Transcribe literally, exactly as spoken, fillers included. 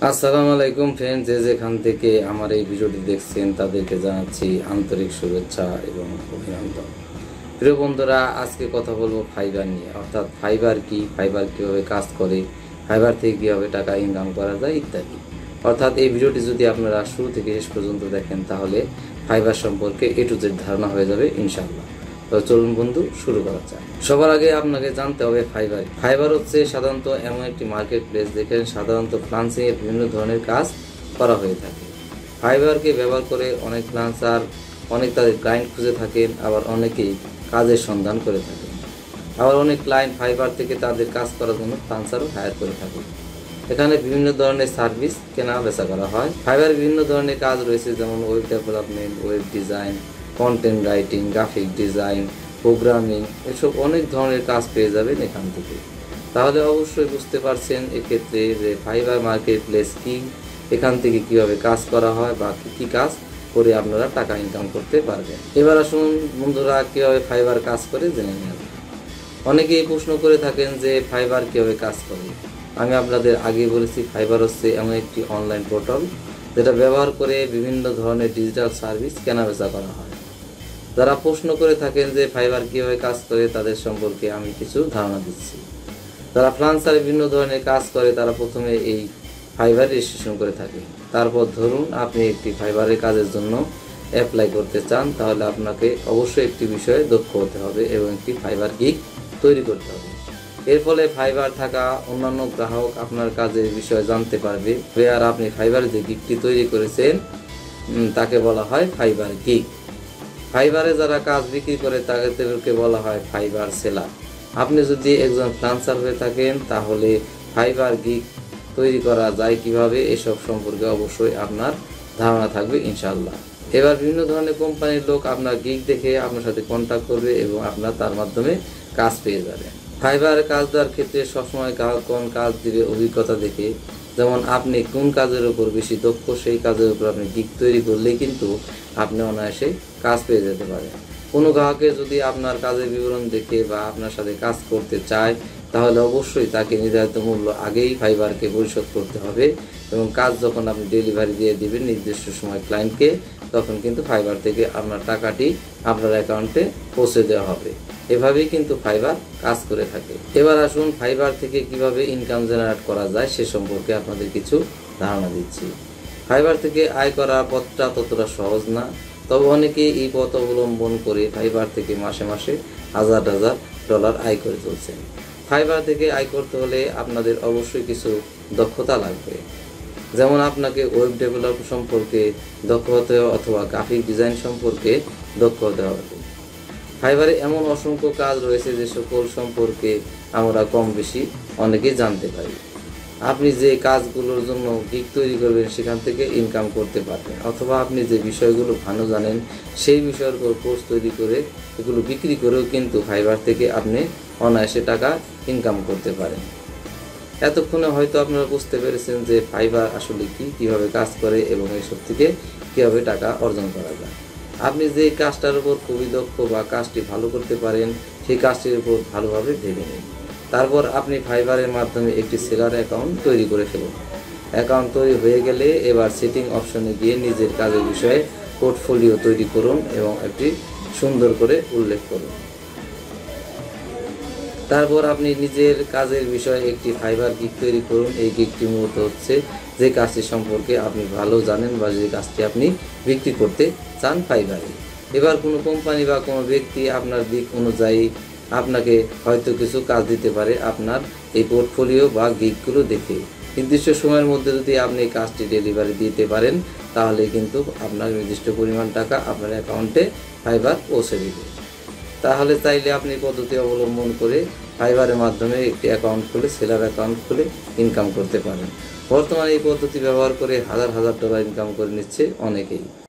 আসসালামু আলাইকুম ফ্রেন্ডস, যে যেখান থেকে আমার এই ভিডিওটি দেখছেন তাদেরকে জানাচ্ছি আন্তরিক শুভেচ্ছা এবং অভিনন্দন। প্রিয় বন্ধুরা, আজকে কথা বলবো ফাইবার নিয়ে, অর্থাৎ ফাইবার কি, ফাইবার কীভাবে কাজ করে, ফাইবার থেকে কীভাবে টাকা ইনকাম করা যায় ইত্যাদি। অর্থাৎ এই ভিডিওটি যদি আপনারা শুরু থেকে শেষ পর্যন্ত দেখেন তাহলে ফাইবার সম্পর্কে এ টু জেড ধারণা হয়ে যাবে ইনশাআল্লাহ। তো চলুন বন্ধু, শুরু করা যায়। সবার আগে আপনাকে জানতে হবে ফাইবার। ফাইবার হচ্ছে সাধারণত এমন একটি মার্কেট প্লেস যেখানে সাধারণত ফ্রিল্যান্সিং এর বিভিন্ন ধরনের কাজ করা হয়ে থাকে। ফাইবারকে ব্যবহার করে অনেক ফ্রিল্যান্সার অনেক তাদের ক্লায়েন্ট খুঁজে থাকেন, আবার অনেকেই কাজের সন্ধান করে থাকেন। আবার অনেক ক্লায়েন্ট ফাইবার থেকে তাদের কাজ করার জন্য ফ্রিল্যান্সারও হায়ার করে থাকেন। এখানে বিভিন্ন ধরনের সার্ভিস কেনা বেচা করা হয়। ফাইবার বিভিন্ন ধরনের কাজ রয়েছে, যেমন web development, web design, content writing, graphic design, programming, এসব অনেক ধরনের কাজ পেয়ে যাবেন এখান থেকে। তাহলে অবশ্যই বুঝতে পারছেন এক্ষেত্রে যে ফাইবার মার্কেট প্লেস কি, এখান থেকে কিভাবে কাজ করা হয় বা কী কী কাজ করে আপনারা টাকা ইনকাম করতে পারবেন। এবার আসুন বন্ধুরা, কীভাবে ফাইবার কাজ করে জেনে নেন। অনেকেই প্রশ্ন করে থাকেন যে ফাইবার কীভাবে কাজ করে। আমি আপনাদের আগে বলেছি, ফাইবার হচ্ছে এমন একটি অনলাইন পোর্টাল যেটা ব্যবহার করে বিভিন্ন ধরনের ডিজিটাল সার্ভিস কেনাবেচা করা হয়। যারা প্রশ্ন করে থাকেন যে ফাইবার কীভাবে কাজ করে, তাদের সম্পর্কে আমি কিছু ধারণা দিচ্ছি। যারা ফ্রিল্যান্সারে বিভিন্ন ধরনের কাজ করে তারা প্রথমে এই ফাইবার রেজিস্ট্রেশন করে থাকে। তারপর ধরুন আপনি একটি ফাইবারের কাজের জন্য অ্যাপ্লাই করতে চান, তাহলে আপনাকে অবশ্যই একটি বিষয়ে দক্ষ হতে হবে এবং একটি ফাইবার গিগ তৈরি করতে হবে। এর ফলে ফাইবার থাকা অন্যান্য গ্রাহক আপনার কাজের বিষয়ে জানতে পারবে, আর আপনি ফাইবার যে গিগটি তৈরি করেছেন তাকে বলা হয় ফাইবার গিগ। ফাইবারে যারা কাজ বিক্রি করে তাদেরকে বলা হয় ফাইবার সেলার। আপনি যদি একজন ফ্রিল্যান্সার হয়ে থাকেন তাহলে ফাইবার গিগ তৈরি করা যায় কিভাবে, এসব সম্পর্কে অবশ্যই আপনার ধারণা থাকবে ইনশাআল্লাহ। এবার বিভিন্ন ধরনের কোম্পানির লোক আপনার গিগ দেখে আপনার সাথে কন্ট্যাক্ট করবে এবং আপনার তার মাধ্যমে কাজ পেয়ে যাবেন। ফাইবারে কাজ দেওয়ার ক্ষেত্রে সবসময় গ্রাহক কোন কাজ দিবে অভিজ্ঞতা দেখে, যেমন আপনি কোন কাজের উপর বেশি দক্ষ সেই কাজের উপর আপনি গিগ তৈরি করলেই কিন্তু আপনি অনায়াসে কাজ পেয়ে যেতে পারেন। কোনো গ্রাহকে যদি আপনার কাজের বিবরণ দেখে বা আপনার সাথে কাজ করতে চায় তাহলে অবশ্যই তাকে নির্ধারিত মূল্য আগেই ফাইবারকে পরিশোধ করতে হবে এবং কাজ যখন আপনি ডেলিভারি দিয়ে দিবেন নির্দিষ্ট সময় ক্লায়েন্টকে, তখন কিন্তু ফাইবার থেকে আপনার টাকাটি আপনার অ্যাকাউন্টে পৌঁছে দেওয়া হবে। এভাবেই কিন্তু ফাইবার কাজ করে থাকে। এবার আসুন ফাইবার থেকে কিভাবে ইনকাম জেনারেট করা যায় সে সম্পর্কে আপনাদের কিছু ধারণা দিচ্ছি। ফাইবার থেকে আয় করার পথটা ততটা সহজ না, তবে অনেকেই এই পথ অবলম্বন করে ফাইবার থেকে মাসে মাসে হাজার হাজার ডলার আয় করে চলছেন। ফাইবার থেকে আয় করতে হলে আপনাদের অবশ্যই কিছু দক্ষতা লাগবে, যেমন আপনাকে ওয়েব ডেভেলপ সম্পর্কে দক্ষ হতে হবে অথবা গ্রাফিক ডিজাইন সম্পর্কে দক্ষ হতে হবে। ফাইবারে এমন অসংখ্য কাজ রয়েছে যে সকল সম্পর্কে আমরা কম বেশি অনেকেই জানতে পারি। আপনি যে কাজগুলোর জন্য গিগ তৈরি করবেন সেখান থেকে ইনকাম করতে পারবেন, অথবা আপনি যে বিষয়গুলো ভালো জানেন সেই বিষয়ের উপর কোর্স তৈরি করে এগুলো বিক্রি করেও কিন্তু ফাইবার থেকে আপনি অনায়াসে টাকা ইনকাম করতে পারেন। এতক্ষণে হয়তো আপনারা বুঝতে পেরেছেন যে ফাইবার আসলে কি, কিভাবে কাজ করে এবং এসব থেকে কীভাবে টাকা অর্জন করা যায়। আপনি যে কাজটার উপর খুবই দক্ষ বা কাজটি ভালো করতে পারেন সেই কাজটির উপর ভালোভাবে ভেবে নিন। তারপর আপনি ফাইবারের মাধ্যমে একটি সেলার অ্যাকাউন্ট তৈরি করে ফেলুন। অ্যাকাউন্ট তৈরি হয়ে গেলে এবার সেটিং অপশনে গিয়ে নিজের কাজের বিষয়ে পোর্টফোলিও তৈরি করুন এবং একটি সুন্দর করে উল্লেখ করুন। তারপর আপনি নিজের কাজের বিষয়ে একটি ফাইবার গিগ তৈরি করুন। এই গিগটি মূলত হচ্ছে যে কাজটি সম্পর্কে আপনি ভালো জানেন বা যে কাজটি আপনি বিক্রি করতে চান ফাইবারে। এবার কোনো কোম্পানি বা কোনো ব্যক্তি আপনার দিক অনুযায়ী আপনাকে হয়তো কিছু কাজ দিতে পারে আপনার এই পোর্টফোলিও বা গিগগুলো দেখে। নির্দিষ্ট সময়ের মধ্যে যদি আপনি এই কাজটি ডেলিভারি দিতে পারেন তাহলে কিন্তু আপনার নির্দিষ্ট পরিমাণ টাকা আপনার অ্যাকাউন্টে ফাইবার পৌঁছে দেবে। তাহলে চাইলে আপনি পদ্ধতি অবলম্বন করে ফাইবারের মাধ্যমে একটি অ্যাকাউন্ট খুলে সেলার অ্যাকাউন্ট খুলে ইনকাম করতে পারেন। বর্তমানে এই পদ্ধতি ব্যবহার করে হাজার হাজার ডলার ইনকাম করে নিচ্ছে অনেকেই।